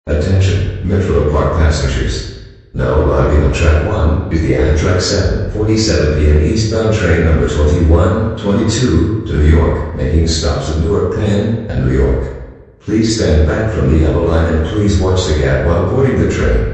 Attention, Metropark passengers. Now arriving on track 1 is the Amtrak 7:47 p.m. eastbound train number 2122 to New York, making stops at Newark Penn and New York. Please stand back from the yellow line and please watch the gap while boarding the train.